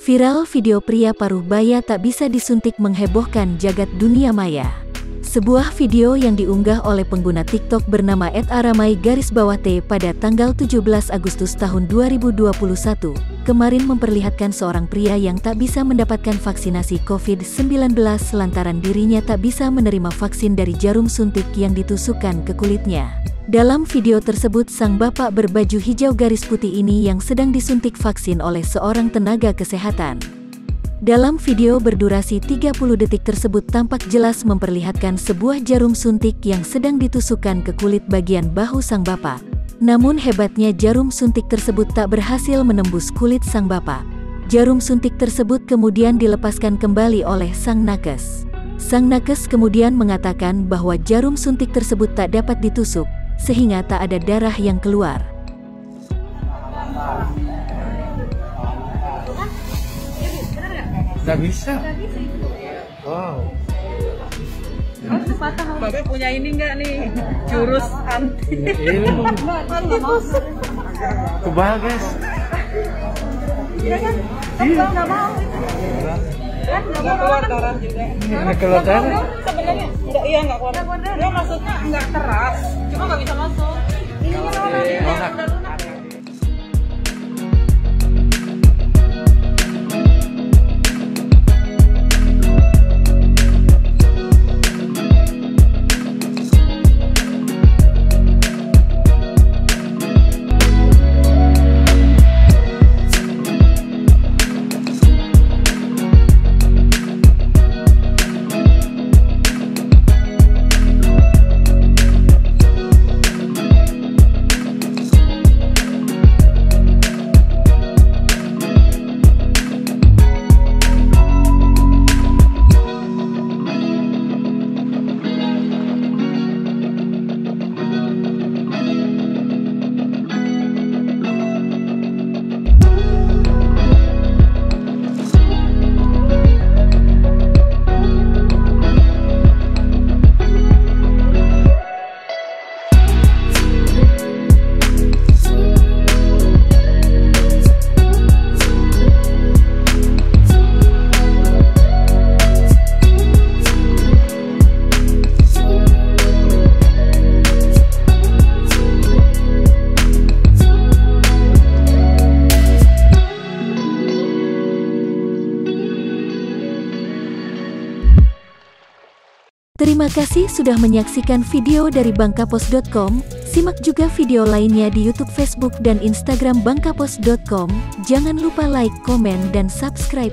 Viral video pria paruh baya tak bisa disuntik menghebohkan jagat dunia maya. Sebuah video yang diunggah oleh pengguna TikTok bernama @aramai_t pada tanggal 17 Agustus tahun 2021, kemarin memperlihatkan seorang pria yang tak bisa mendapatkan vaksinasi COVID-19 lantaran dirinya tak bisa menerima vaksin dari jarum suntik yang ditusukkan ke kulitnya. Dalam video tersebut, sang bapak berbaju hijau garis putih ini yang sedang disuntik vaksin oleh seorang tenaga kesehatan. Dalam video berdurasi 30 detik tersebut tampak jelas memperlihatkan sebuah jarum suntik yang sedang ditusukkan ke kulit bagian bahu sang bapak. Namun hebatnya jarum suntik tersebut tak berhasil menembus kulit sang bapak. Jarum suntik tersebut kemudian dilepaskan kembali oleh sang nakes. Sang nakes kemudian mengatakan bahwa jarum suntik tersebut tak dapat ditusuk, sehingga tak ada darah yang keluar. Nggak bisa. Wow. Bapak punya ini nggak nih? Jurus anti. Kebal guys. Iya kan? Nggak mau. Kan nggak mau keluar darah juga. Nggak keluar darah. Sebenarnya nggak keluar. Dia maksudnya nggak keras, cuma nggak bisa masuk. Ini kan udah lunak. Terima kasih sudah menyaksikan video dari bangkapos.com. Simak juga video lainnya di YouTube, Facebook, dan Instagram bangkapos.com. Jangan lupa like, komen, dan subscribe.